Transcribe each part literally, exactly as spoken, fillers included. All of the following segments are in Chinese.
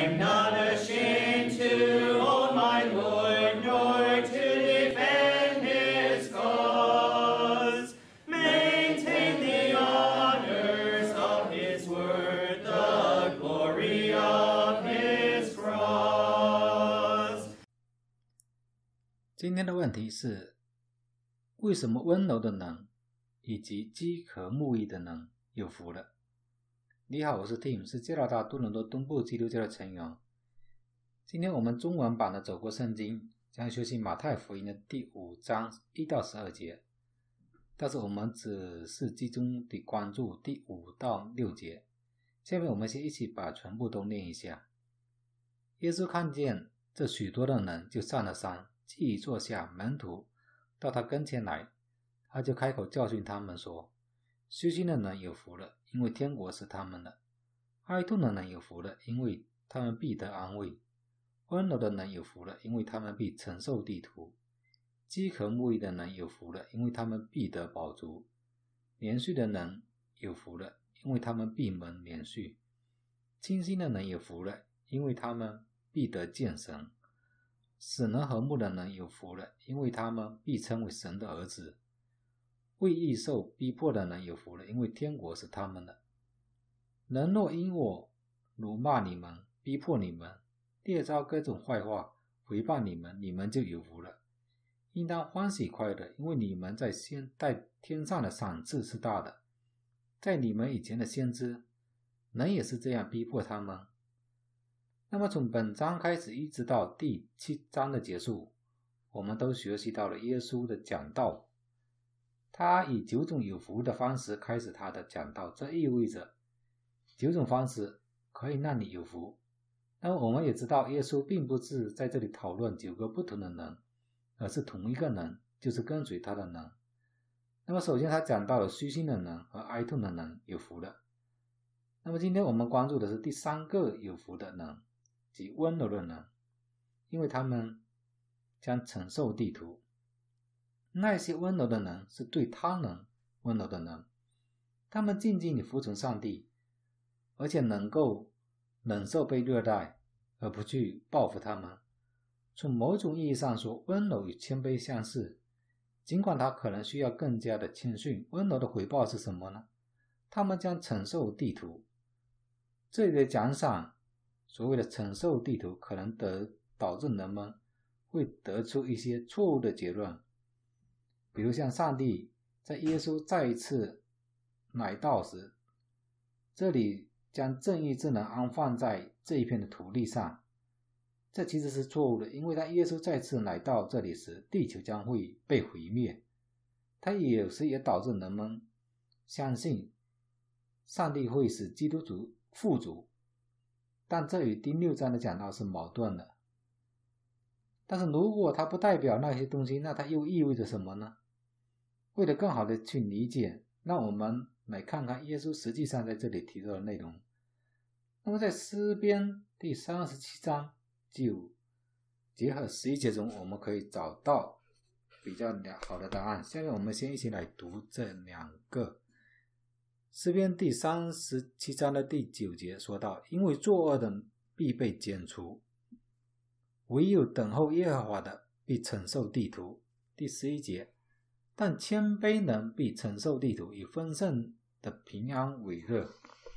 I'm not ashamed to own my Lord, nor to defend his cause. Maintain the honors of his word, the glory of his cross. 今天的问题是，为什么温柔的人以及饥渴慕义的人有福了？你好，我是 Tim， 是加拿大多伦多东部基督教的成员。今天我们中文版的走过圣经将学习马太福音的第五章一到十二节，但是我们只是集中地关注第五到六节。下面我们先一起把全部都念一下。耶稣看见这许多的人，就上了山，既已坐下，门徒到他跟前来，他就开口教训他们说，虚心的人有福了，因为天国是他们的；哀痛的人有福了，因为他们必得安慰；温柔的人有福了，因为他们必承受地土；饥渴慕义的人有福了，因为他们必得饱足；连续的人有福了，因为他们必蒙连续；清心的人有福了，因为他们必得见神；使人和睦的人有福了，因为他们必称为神的儿子；为义受逼迫的人有福了，因为天国是他们的。人若因我辱骂你们，逼迫你们，列招各种坏话，诽谤你们，你们就有福了。应当欢喜快乐，因为你们在先在天上的赏赐是大的。在你们以前的先知，人也是这样逼迫他们。那么从本章开始一直到第七章的结束，我们都学习到了耶稣的讲道。他以九种有福的方式开始他的讲道，这意味着九种方式可以让你有福。那么我们也知道，耶稣并不是在这里讨论九个不同的人，而是同一个人，就是跟随他的人。那么首先他讲到了虚心的人和哀痛的人有福了。那么今天我们关注的是第三个有福的人，即温柔的人，因为他们将承受地土。那些温柔的人是对他人温柔的人，他们静静地服从上帝，而且能够忍受被虐待，而不去报复他们。从某种意义上说，温柔与谦卑相似，尽管他可能需要更加的谦逊。温柔的回报是什么呢？他们将承受地土。这里的奖赏，所谓的承受地土，可能得导致人们会得出一些错误的结论。比如像上帝在耶稣再一次来到时，这里将正义之能安放在这一片的土地上，这其实是错误的，因为当耶稣再次来到这里时，地球将会被毁灭。它有时也导致人们相信上帝会使基督徒富足，但这与第六章的讲道是矛盾的。但是如果它不代表那些东西，那它又意味着什么呢？为了更好的去理解，让我们来看看耶稣实际上在这里提到的内容。那么在诗篇第三十七章就结合十一节中，我们可以找到比较好的答案。下面我们先一起来读这两个。诗篇第三十七章的第九节说到，因为作恶的必被剪除，唯有等候耶和华的必承受地土。第十一节，但谦卑人必承受地土，以丰盛的平安为乐。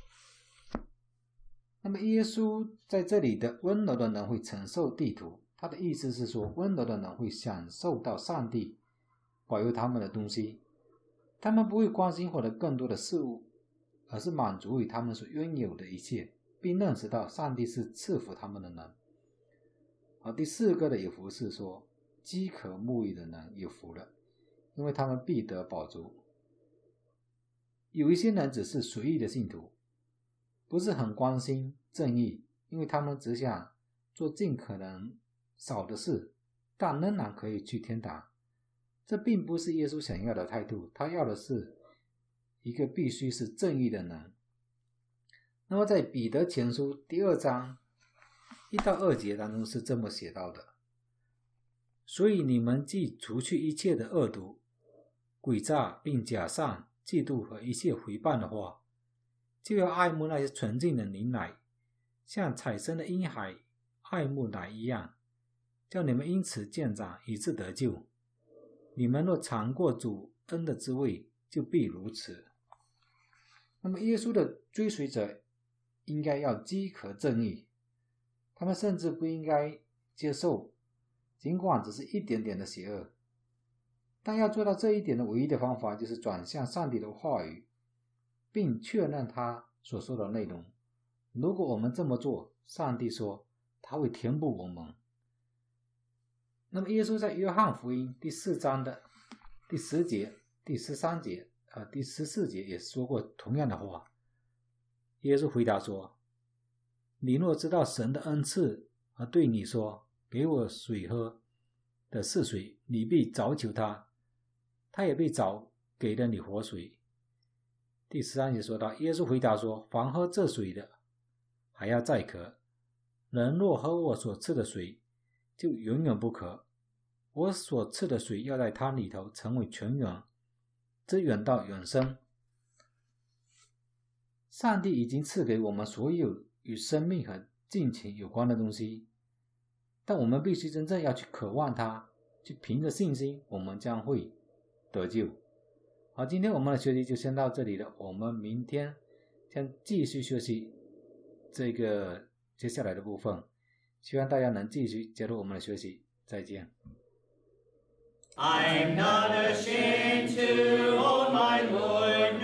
那么耶稣在这里的温柔的人会承受地土，他的意思是说，温柔的人会享受到上帝保佑他们的东西，他们不会关心获得更多的事物，而是满足于他们所拥有的一切，并认识到上帝是赐福他们的人。好，第四个的有福是说，饥渴慕义的人有福了，因为他们必得饱足。有一些人只是随意的信徒，不是很关心正义，因为他们只想做尽可能少的事，但仍然可以去天堂。这并不是耶稣想要的态度，他要的是一个必须是正义的人。那么在彼得前书第二章一到二节当中是这么写到的，所以你们既除去一切的恶毒、诡诈并假善、嫉妒和一切毁谤的话，就要爱慕那些纯净的灵奶， 像彩生的婴孩爱慕奶一样，叫你们因此渐长，以致得救。你们若尝过主恩的滋味，就必如此。那么耶稣的追随者应该要饥渴正义，他们甚至不应该接受尽管只是一点点的邪恶，但要做到这一点的唯一的方法就是转向上帝的话语，并确认他所说的内容。如果我们这么做，上帝说他会填补我们。那么耶稣在约翰福音第四章的第十节、第十三节、呃、第十四节也说过同样的话。耶稣回答说，你若知道神的恩赐，而对你说给我水喝的是水，你必早求他，他也必早给了你活水。第十三节说到，耶稣回答说，凡喝这水的还要再渴，人若喝我所赐的水，就永远不渴。我所赐的水要在他里头成为泉源，直远到永生。上帝已经赐给我们所有与生命和敬虔有关的东西，但我们必须真正要去渴望它，去凭着信心，我们将会得救。好，今天我们的学习就先到这里了，我们明天将继续学习这个接下来的部分，希望大家能继续加入我们的学习。再见。 I'm not ashamed to own my Lord.